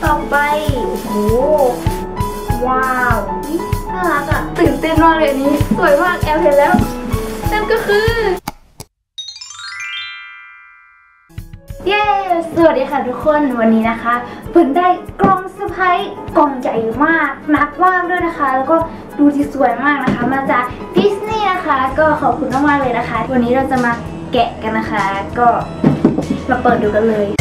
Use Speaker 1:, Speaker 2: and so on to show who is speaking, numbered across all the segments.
Speaker 1: ต่อไปโอ้โหว้าวน่ารักอ่ะตื่นเต้นมากเลยอันนี้สวยมากแอลเห็นแล้วนั่นก็คือเย้สวัสดีค่ะทุกคนวันนี้นะคะเพิ่นได้กล่องเซอร์ไพรส์กล่องใหญ่มากหนักมากด้วยนะคะแล้วก็ดูที่สวยมากนะคะมาจากดิสนีย์นะคะก็ขอบคุณมากๆเลยนะคะวันนี้เราจะมาแกะกันนะคะก็มาเปิดดูกันเลย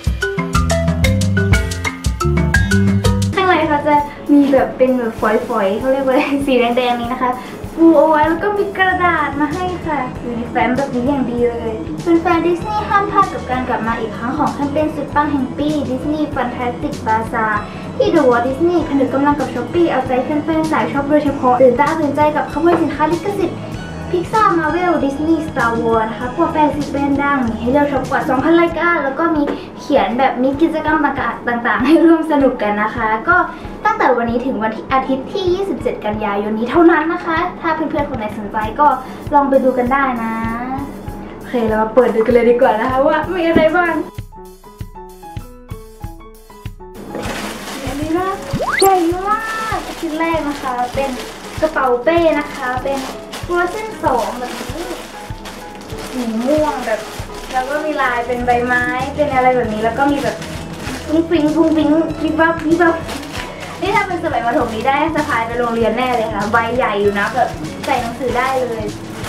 Speaker 1: ข้างในเขาจะมีแบบเป็นแบบฝอยๆเขาเรียกว่าสีแดงๆนี้นะคะปูเอาไว้แล้วก็มีกระดาษมาให้ค่ะอยู่ในแฟ้มแบบนี้อย่างดีเลยเป็นแฟนดิสนีย์ห้ามพลาดกับการกลับมาอีกครั้งของแคมเปญสุดปังแห่งปีดิสนีย์แฟนตาสติกบาซาร์ที่ดูว่าดิสนีย์ผนึกกำลังกับช้อปปี้เอาใจแฟนๆสายช็อปโดยเฉพาะตื่นตาตื่นใจกับขบวนสินค้าลิขสิทธิ์พิกซ่ามาเวลดิสนีย์สตาร์วอร์นะคะกว่า80แบรนด์ดังมีให้เลือกช็อปกว่า 2,000 รายการแล้วก็มีเขียนแบบมีกิจกรรมต่างๆให้ร่วมสนุกกันนะคะก็ตั้งแต่วันนี้ถึงวันที่อาทิตย์ที่ 27 กันยายนนี้เท่านั้นนะคะถ้าเพื่อนๆคนไหนสนใจก็ลองไปดูกันได้นะโอเคเรามาเปิดดูกันเลยดีกว่านะคะว่ามีอะไรบ้างอันนี้นะใหญ่มากชิ้นแรกนะคะเป็นกระเป๋าเป้นะคะเป็นFrozen 2แบบนี้สีม่วงแบบแล้วก็มีลายเป็นใบไม้เป็นอะไรแบบนี้แล้วก็มีแบบพุ้งฟิ้งวิบวับนี่ถ้าเป็นสมัยประถมนี้ได้สะพายไปโรงเรียนแน่เลยค่ะใบใหญ่อยู่นะแบบใส่หนังสือได้เลย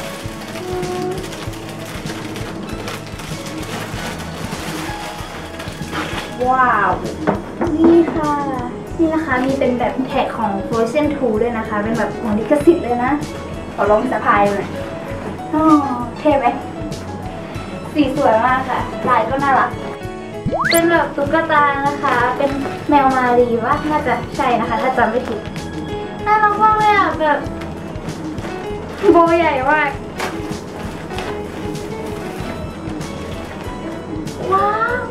Speaker 1: ว้าวนี่ค่ะนี่นะคะมีเป็นแบบแท็กของ Frozen 2ด้วยนะคะเป็นแบบของลิขสิทธิ์เลยนะขอลองสะพายเลยเท่ไหมสีสวยมากค่ะลายก็น่ารักเป็นแบบตุ๊กตานะคะเป็นแมวมารีว่าน่าจะใช่นะคะถ้าจำไม่ผิดน่ารักมากเลยอ่ะแบบโบใหญ่มากว้าว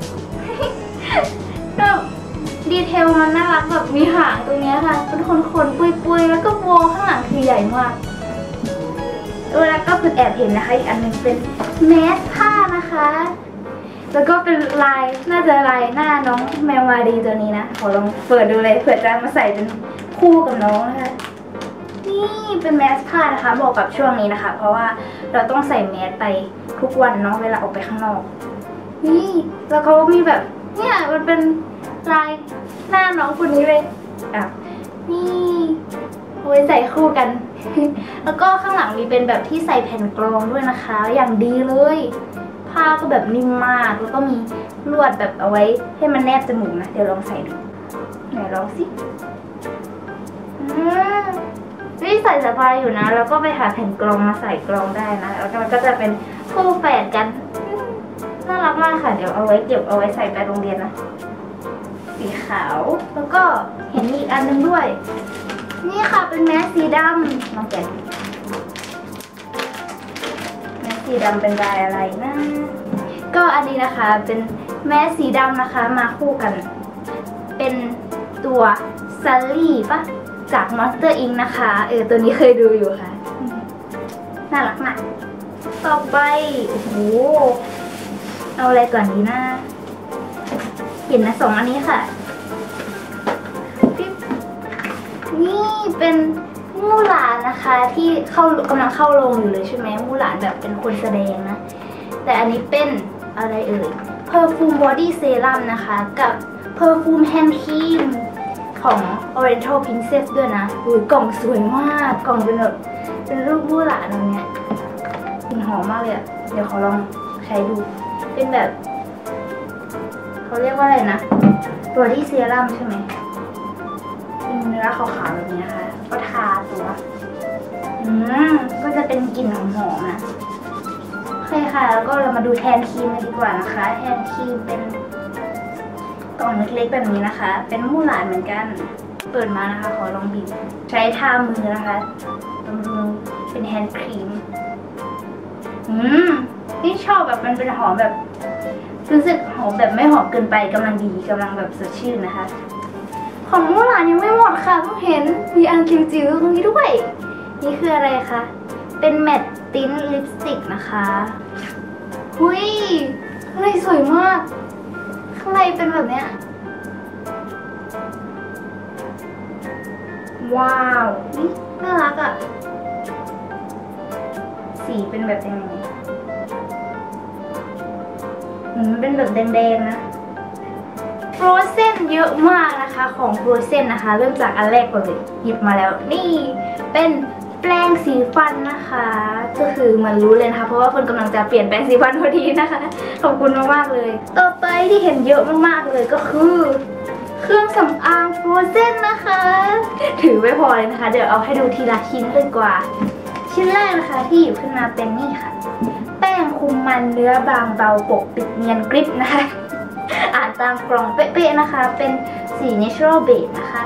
Speaker 1: แบบดีเทลมันน่ารักแบบมีหางตรงนี้ค่ะเป็นขนปุยๆแล้วก็โบข้างหลังคือใหญ่มากแล้วก็คือแอบเห็นนะคะอีกอันนึงเป็นแมสผ้านะคะแล้วก็เป็นลายน่าจะลายหน้าน้องแมวมารีตัวนี้นะขอลองเปิดดูเลยเผื่อจะมาใส่เป็นคู่กับน้องนะคะนี่เป็นแมสผ้านะคะเหมาะกับช่วงนี้นะคะเพราะว่าเราต้องใส่แมสไปทุกวันเนาะเวลาออกไปข้างนอกนี่แล้วเขามีแบบเนี่ยมันเป็นลายหน้าน้องคนนี้เลยนี่เอาไว้ใส่คู่กันแล้วก็ข้างหลังมีเป็นแบบที่ใส่แผ่นกรองด้วยนะคะอย่างดีเลยผ้าก็แบบนิ่มมากแล้วก็มีลวดแบบเอาไว้ให้มันแนบจมูกนะเดี๋ยวลองใส่ดูไหนลองสินี่ใส่สะพายอยู่นะแล้วก็ไปหาแผ่นกรองมาใส่กรองได้นะแล้วมันก็จะเป็นคู่แฝดกันน่ารักมากค่ะเดี๋ยวเอาไว้เก็บเอาไว้ใส่ไปโรงเรียนนะสีขาวแล้วก็เห็นอีกอันนึงด้วยนี่ค่ะเป็นแมสสีดำลองแกะแมสสีดำเป็นลายอะไรนะก็อันนี้นะคะเป็นแมสสีดำนะคะมาคู่กันเป็นตัวซัลลี่ปะจาก Monster Inc นะคะตัวนี้เคยดูอยู่ค่ะน่ารักมากต่อไปโอ้โหเอาอะไรก่อนดีนะเห็นนะ2อันนี้ค่ะนี่เป็นมู่หลานนะคะที่กำลังเข้าโรงอยู่เลยใช่ไหมมู่หลานแบบเป็นคนแสดงนะแต่อันนี้เป็นอะไรPerfume Body Serum นะคะกับ Perfume Hand Cream ของ Oriental Princess ด้วยนะกล่องสวยมากกล่องเป็นแบบเป็นรูปมู่หลานอะไรเงี้ยกลิ่นหอมมากเลยเดี๋ยวขอลองใช้ดูเป็นแบบเขาเรียกว่าอะไรนะ Body Serum ใช่ไหมเนื้อขาวๆแบบนี้นะคะก็ทาตัวก็จะเป็นกลิ่นหอมๆนะโอเคค่ะแล้วก็เรามาดูแทนครีมกันดีกว่านะคะแทนครีมเป็นกล่องเล็กๆแบบนี้นะคะเป็นมู่หลานเหมือนกันเปิดมานะคะขอลองบีบใช้ทามือนะคะบำรุงเป็นแฮนด์ครีมนี่ชอบแบบมันเป็นหอมแบบรู้สึกหอมแบบไม่หอมเกินไปกำลังดีกำลังแบบสดชื่นนะคะของมู่หลานยังไม่หมดค่ะเพิ่งเห็นมีอันจิ๋วๆตรงนี้ด้วยนี่คืออะไรคะเป็นแมตต์ติ้นลิปสติกนะคะหุยข้างในสวยมากข้างในเป็นแบบเนี้ยว้าวน่ารักอ่ะสีเป็นแบบยังไงเป็นแบบแดงๆนะโฟรเซนเยอะมากนะคะของโฟรเซนนะคะเริ่มจากอันแรกก่อนเลยหยิบมาแล้วนี่เป็นแปรงสีฟันนะคะก็คือมันรู้เลยนะคะเพราะว่าคนกำลังจะเปลี่ยนแปรงสีฟันพอดีนะคะขอบคุณมากๆเลยต่อไปที่เห็นเยอะมากๆเลยก็คือเครื่องสำอางโฟรเซนนะคะถือไม่พอเลยนะคะเดี๋ยวเอาให้ดูทีละชิ้นเลยกว่าชิ้นแรกนะคะที่หยิบขึ้นมาเป็นนี่ค่ะแป้งคุมมันเนื้อบางเบาปกปิดเนียนกริบนะคะอ่านตามกล่องเป๊ะๆนะคะเป็นสี Natural Base นะคะ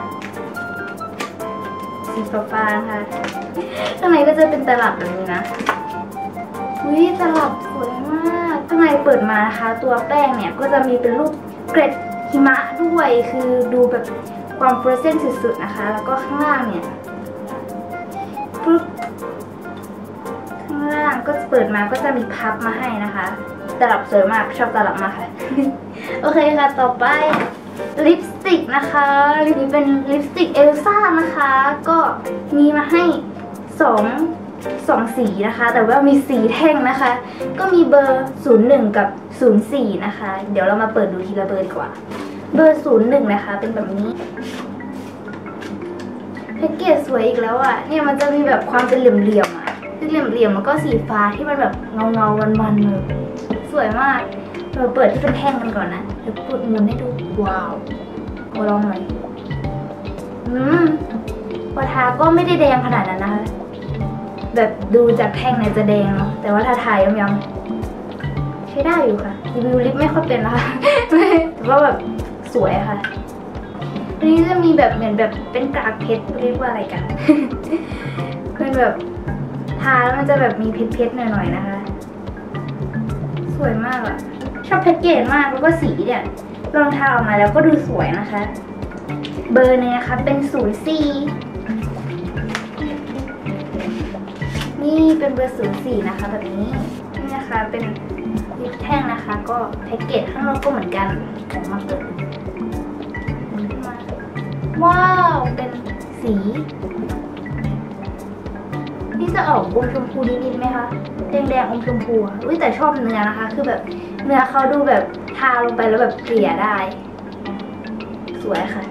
Speaker 1: สีฟ้าๆนะคะข้างในก็จะเป็นตลับแบบนี้นะตลับสวยมากข้างในเปิดมานะคะตัวแป้งเนี่ยก็จะมีเป็นรูปเกล็ดหิมะด้วยคือดูแบบความโฟรเซนสุดๆนะคะแล้วก็ข้างล่างเนี่ยปึ๊บข้างล่างก็เปิดมาก็จะมีพับมาให้นะคะตลับสวยมากชอบตลับมากค่ะ โอเคค่ะต่อไปลิปสติกนะคะนี่เป็นลิปสติกเอลซ่านะคะก็มีมาให้สองสีนะคะแต่ว่ามีสีแท่งนะคะก็มีเบอร์ 01 กับ 04 นะคะเดี๋ยวเรามาเปิดดูทีละเบอร์ดีกว่าเบอร์ 01 นะคะเป็นแบบนี้แพ็กเกจสวยอีกแล้วอ่ะเนี่ยมันจะมีแบบความเป็นเหลี่ยมๆอ่ะคือเหลี่ยมๆแล้วก็สีฟ้าที่มันแบบเงาวันๆเลยสวยมากเราเปิดที่เป็นแท่งกันก่อนนะเดี๋ยวเปิดหมุนให้ดูว้าวขอลองหน่อยพอทาก็ไม่ได้แดงขนาดนั้นนะคะแบบดูจากแท่งเนี่ยจะแดงเนาะแต่ว่าถ้าทายย้ำๆใช้ได้อยู่ค่ะรีวิวลิปไม่ค่อยเป็นนะคะแต่ว่าแบบสวยค่ะอันนี้จะมีแบบเหมือนแบบเป็นกากเพชรเรียกว่าอะไรกันเป็นแบบทาแล้วมันจะแบบมีเพชรๆหน่อยๆนะคะสวยมากอะชอบแพ็กเกจมากแล้วก็สีเนี่ยลองทาออกมาแล้วก็ดูสวยนะคะเบอร์เนี่ยนะคะเป็น 04นี่เป็นเบอร์ 04นะคะแบบนี้นี่นะคะเป็นลิปแท่งนะคะก็แพ็กเกจข้างนอกก็เหมือนกันแต่มาเปิดว้าวเป็นสีนี่จะออกอมชมพูนิดๆไหมคะแดงๆอมชมพูอุ้ยแต่ชอบเนื้อนะคะคือแบบเนื้อเขาดูแบบทาลงไปแล้วแบบเกลี่ยได้สวยค่ะ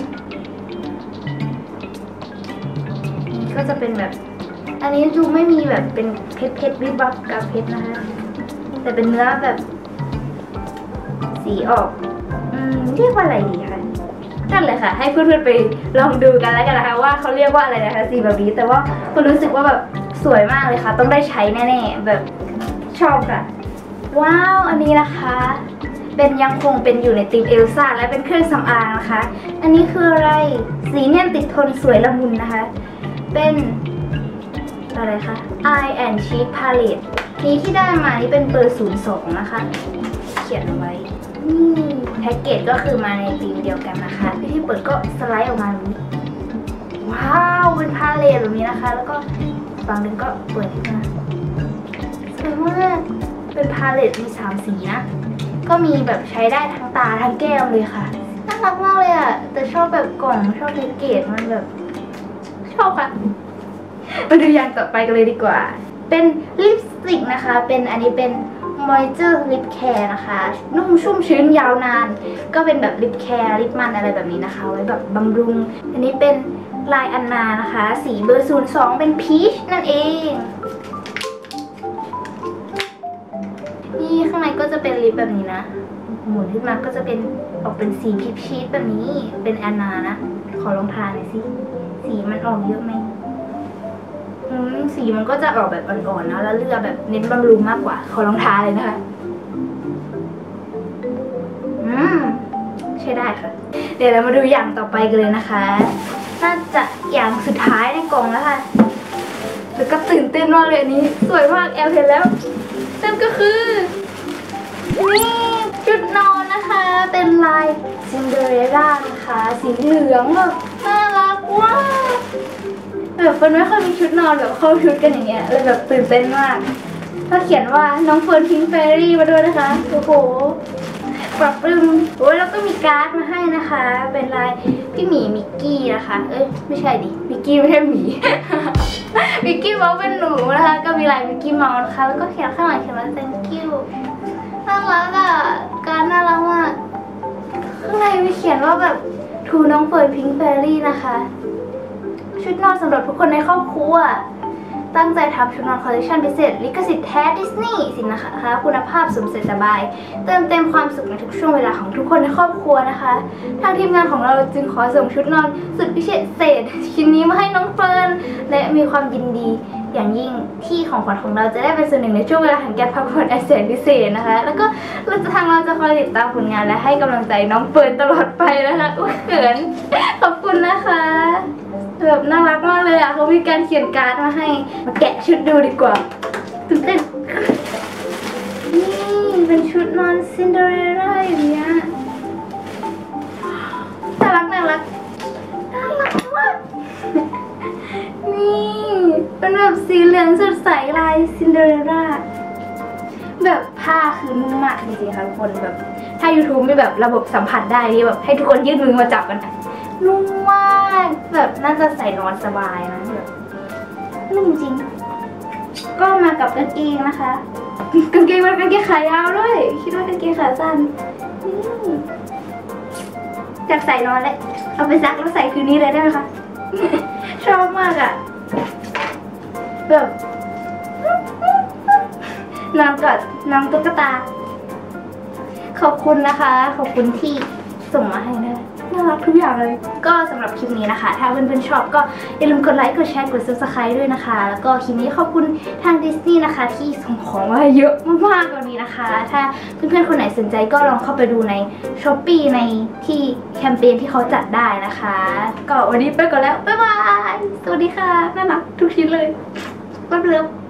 Speaker 1: นี่ก็จะเป็นแบบอันนี้ดูไม่มีแบบเป็นเพชรวิบวับกับเพชรนะคะแต่เป็นเนื้อแบบสีออกเรียกว่าอะไรดีคะนั่นเลยค่ะให้เพื่อนๆไปลองดูกันแล้วกันนะคะว่าเขาเรียกว่าอะไรนะคะสีแบบนี้แต่ว่าคุณรู้สึกว่าแบบสวยมากเลยค่ะต้องได้ใช้แน่ๆแบบชอบค่ะว้าวอันนี้นะคะเป็นยังคงเป็นอยู่ในธีมเอลซ่าและเป็นเครื่องสำอางนะคะอันนี้คืออะไรสีเนียนติดทนสวยละมุนนะคะเป็นอะไรคะ Eye and Cheek Palette นี้ที่ได้มานี่เป็นเบอร์ 02 นะคะเขียนเอาไว้แพ็กเกจก็คือมาในธีมเดียวกันนะคะที่เปิดก็สไลด์ออกมาแบบนี้ว้าวเป็นพาเลตแบบนี้นะคะแล้วก็ฝั่งนึงก็เปิดขึ้นมาสวยมากเป็นพาเลตมี3สีนะก็มีแบบใช้ได้ทั้งตาทั้งแก้มเลยค่ะน่ารักมากเลยอ่ะแต่ชอบแบบกล่องชอบแพ็กเกจมันแบบชอบค่ะมาดูอย่างต่อไปกันเลยดีกว่าเป็นลิปสติกนะคะเป็นอันนี้เป็น Moisture Lip Care นะคะนุ่มชุ่มชื้นยาวนานก็เป็นแบบลิปแคร์ลิปมันอะไรแบบนี้นะคะไว้แบบบำรุงอันนี้เป็นลายอันนานะคะสีเบอร์ 02เป็นพีชนั่นเองนี่ข้างในก็จะเป็นลิปแบบนี้นะหมุนขึ้นมาก็จะเป็นออกเป็นสีพีชแบบนี้เป็นอันนานะขอลองทาหน่อยสิสีมันออกเยอะไหมสีมันก็จะออกแบบอ่อนๆนะแล้วเลือกแบบเน้นบำรุงมากกว่าขอลองทาเลยนะคะใช้ได้ค่ะเดี๋ยวเรามาดูอย่างต่อไปกันเลยนะคะน่าจะอย่างสุดท้ายในกล่องแล้วค่ะแล้วก็ตื่นเต้นมากเลยอันนี้สวยมากแอลเห็นแล้วนั่นก็คือนี่ชุดนอนนะคะเป็นลายซินเดอเรลล่านะคะสีเหลืองแบบน่ารักว้าวแบบเฟิร์นไม่ค่อยมีชุดนอนแบบเข้าชุดกันอย่างเงี้ยเลยแบบตื่นเต้นมากถ้าเขียนว่าน้องเฟิร์นพิงค์แฟรี่มาด้วยนะคะโอ้โหปรับปรุงโอ้ยแล้วก็มีการ์ดมาให้นะคะ เป็นลายพี่หมีมิกกี้นะคะไม่ใช่ดิมิกกี้ไม่ใช่หมี มิกกี้เมาส์เป็นหนูนะคะก็มีลายมิกกี้เมาส์นะคะแล้วก็เขียนข้างหลังเขียนว่า thank you น่ารักอ่ะการน่ารักมากข้างในมีเขียนว่าแบบทูน้องเฟิร์นพิงค์แฟรี่นะคะชุดนอนสำหรับทุกคนในครอบครัวตั้งใจทำชุดนอนคอลเลคชันพิเศษลิขสิทธิ์แท้ดิสนีย์สินะคะคุณภาพสมใส่สบายเติมเต็มความสุขในทุกช่วงเวลาของทุกคนในครอบครัวนะคะทางทีมงานของเราจึงขอส่งชุดนอนสุดพิเศษชิ้นนี้มาให้น้องเฟิร์นและมีความยินดีอย่างยิ่งที่ของขวัญของเราจะได้เป็นส่วนหนึ่งในช่วงเวลาแห่งการพักผ่อนอันแสนพิเศษนะคะแล้วก็ทางเราจะคอยติดตามผลงานและให้กำลังใจน้องเฟิร์นตลอดไปนะคะเขินขอบคุณนะคะแบบน่ารักมากเลยอ่ะเขามีการเขียนการ์ดมาให้มาแกะชุดดูดีกว่าตื่นเต้นนี่เป็นชุดนอนซินเดอเรลล่าอย่างเงี้ยน่ารักมากนี่เป็นแบบสีเหลืองสดใสลายซินเดอเรลล่าแบบผ้าคือนุ่มมากจริงๆค่ะทุกคนแบบถ้า YouTube มีแบบระบบสัมผัสได้ที่แบบให้ทุกคนยื่นมือมาจับกันนุ่มมากแบบน่าจะใส่นอนสบายนะแบบนุ่มจริงก็มากับกางเกงนะคะกางเกงมันกางเกงขายาวด้วยคิดว่ากางเกงขาสั้นอยากใส่นอนเลยเอาไปซักแล้วใส่คืนนี้เลยได้ไหมคะชอบมากอะแบบนอนกอดน้องตุ๊กตาขอบคุณนะคะขอบคุณที่ส่งมาให้นะน่ารักทุกอย่างเลยก็สำหรับคลิปนี้นะคะถ้าเพื่อนๆชอบก็อย่าลืมกดไลค์กดแชร์กด Subscribe ด้วยนะคะแล้วก็คลิปนี้ขอบคุณทางดิสนีย์นะคะที่ส่งของมาเยอะมากๆกว่านี้นะคะถ้าเพื่อนๆคนไหนสนใจก็ลองเข้าไปดูใน Shopee ในที่แคมเปญที่เขาจัดได้นะคะก็วันนี้ไปก่อนแล้วบ๊ายบายสวัสดีค่ะน่ารักทุกชิ้นเลยบ๊ายบาย